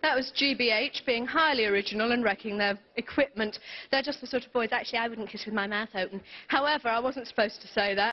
That was G.B.H being highly original and wrecking their equipment. They're just the sort of boys, actually, I wouldn't kiss with my mouth open. However, I wasn't supposed to say that.